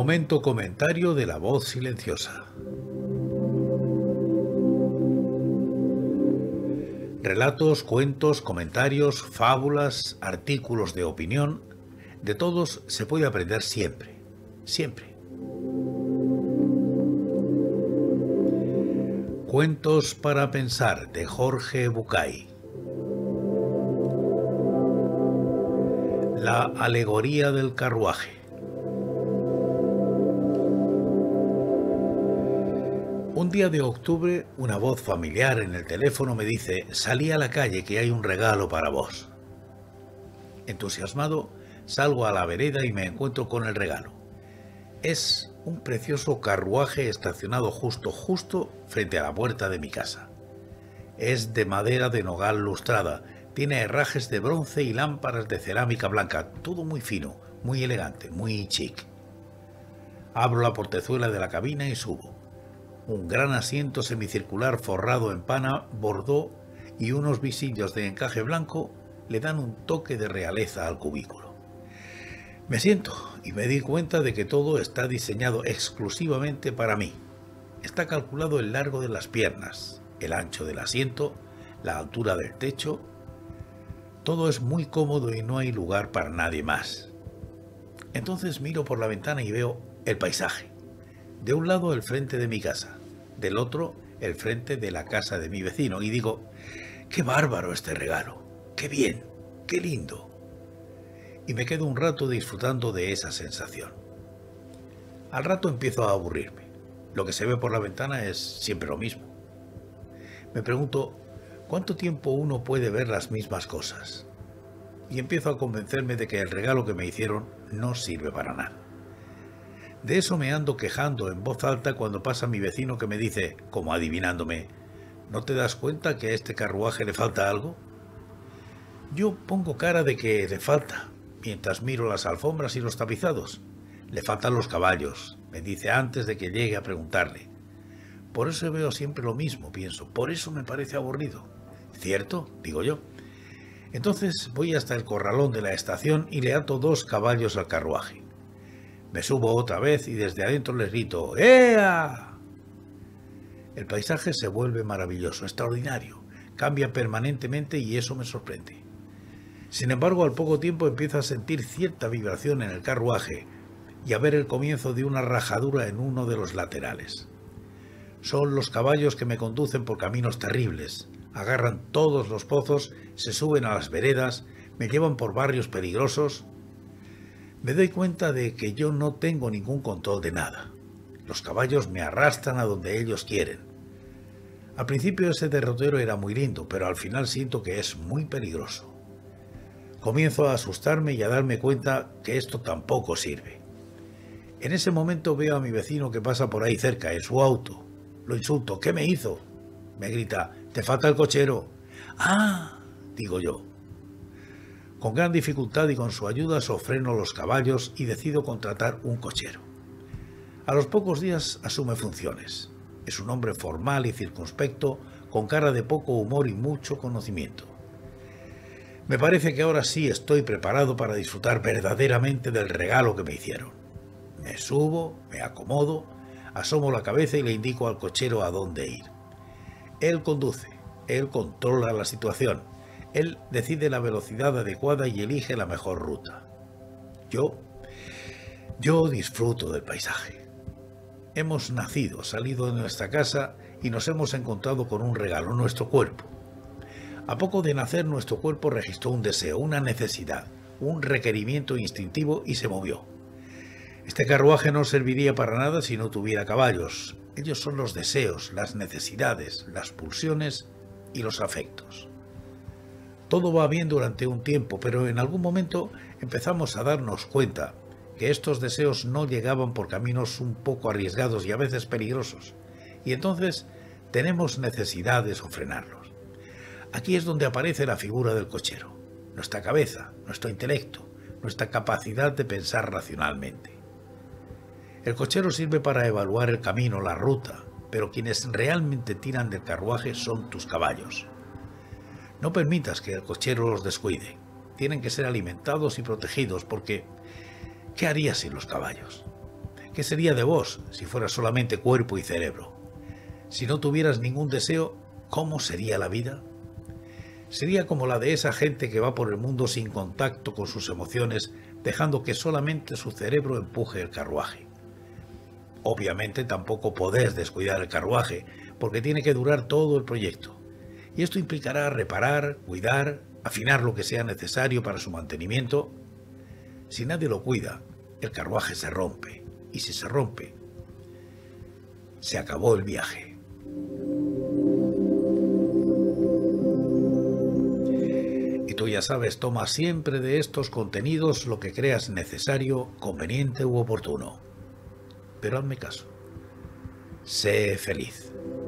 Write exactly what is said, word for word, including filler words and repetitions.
Momento comentario de la voz silenciosa. Relatos, cuentos, comentarios, fábulas, artículos de opinión, de todos se puede aprender siempre, siempre. Cuentos para pensar, de Jorge Bucay. La alegoría del carruaje. Un día de octubre, una voz familiar en el teléfono me dice: «Salí a la calle que hay un regalo para vos». Entusiasmado, salgo a la vereda y me encuentro con el regalo. Es un precioso carruaje estacionado justo, justo frente a la puerta de mi casa. Es de madera de nogal lustrada, tiene herrajes de bronce y lámparas de cerámica blanca, todo muy fino, muy elegante, muy chic. Abro la portezuela de la cabina y subo. Un gran asiento semicircular forrado en pana, bordó y unos visillos de encaje blanco le dan un toque de realeza al cubículo. Me siento y me di cuenta de que todo está diseñado exclusivamente para mí. Está calculado el largo de las piernas, el ancho del asiento, la altura del techo. Todo es muy cómodo y no hay lugar para nadie más. Entonces miro por la ventana y veo el paisaje. De un lado el frente de mi casa, del otro el frente de la casa de mi vecino, y digo: «¡Qué bárbaro este regalo! ¡Qué bien! ¡Qué lindo!». Y me quedo un rato disfrutando de esa sensación. Al rato empiezo a aburrirme. Lo que se ve por la ventana es siempre lo mismo. Me pregunto: ¿cuánto tiempo uno puede ver las mismas cosas? Y empiezo a convencerme de que el regalo que me hicieron no sirve para nada. De eso me ando quejando en voz alta cuando pasa mi vecino, que me dice, como adivinándome: «¿No te das cuenta que a este carruaje le falta algo?». Yo pongo cara de que le falta, mientras miro las alfombras y los tapizados. «Le faltan los caballos», me dice antes de que llegue a preguntarle. «Por eso veo siempre lo mismo», pienso, «por eso me parece aburrido». «¿Cierto?», digo yo. Entonces voy hasta el corralón de la estación y le ato dos caballos al carruaje. Me subo otra vez y desde adentro les grito: «¡Ea!». El paisaje se vuelve maravilloso, extraordinario, cambia permanentemente y eso me sorprende. Sin embargo, al poco tiempo empiezo a sentir cierta vibración en el carruaje y a ver el comienzo de una rajadura en uno de los laterales. Son los caballos que me conducen por caminos terribles, agarran todos los pozos, se suben a las veredas, me llevan por barrios peligrosos. Me doy cuenta de que yo no tengo ningún control de nada. Los caballos me arrastran a donde ellos quieren. Al principio ese derrotero era muy lindo, pero al final siento que es muy peligroso. Comienzo a asustarme y a darme cuenta que esto tampoco sirve. En ese momento veo a mi vecino que pasa por ahí cerca, en su auto. Lo insulto: «¿Qué me hizo?». Me grita: «Te falta el cochero». «Ah», digo yo. Con gran dificultad y con su ayuda sofreno los caballos y decido contratar un cochero. A los pocos días asume funciones. Es un hombre formal y circunspecto, con cara de poco humor y mucho conocimiento. Me parece que ahora sí estoy preparado para disfrutar verdaderamente del regalo que me hicieron. Me subo, me acomodo, asomo la cabeza y le indico al cochero a dónde ir. Él conduce, él controla la situación. Él decide la velocidad adecuada y elige la mejor ruta. Yo, yo disfruto del paisaje. Hemos nacido, salido de nuestra casa y nos hemos encontrado con un regalo, nuestro cuerpo. A poco de nacer, nuestro cuerpo registró un deseo, una necesidad, un requerimiento instintivo y se movió. Este carruaje no serviría para nada si no tuviera caballos. Ellos son los deseos, las necesidades, las pulsiones y los afectos. Todo va bien durante un tiempo, pero en algún momento empezamos a darnos cuenta que estos deseos no llegaban por caminos un poco arriesgados y a veces peligrosos, y entonces tenemos necesidad de frenarlos. Aquí es donde aparece la figura del cochero, nuestra cabeza, nuestro intelecto, nuestra capacidad de pensar racionalmente. El cochero sirve para evaluar el camino, la ruta, pero quienes realmente tiran del carruaje son tus caballos. No permitas que el cochero los descuide. Tienen que ser alimentados y protegidos porque ¿qué harías sin los caballos? ¿Qué sería de vos si fueras solamente cuerpo y cerebro? Si no tuvieras ningún deseo, ¿cómo sería la vida? Sería como la de esa gente que va por el mundo sin contacto con sus emociones, dejando que solamente su cerebro empuje el carruaje. Obviamente tampoco podés descuidar el carruaje, porque tiene que durar todo el proyecto. Y esto implicará reparar, cuidar, afinar lo que sea necesario para su mantenimiento. Si nadie lo cuida, el carruaje se rompe. Y si se rompe, se acabó el viaje. Y tú ya sabes, toma siempre de estos contenidos lo que creas necesario, conveniente u oportuno. Pero hazme caso. Sé feliz.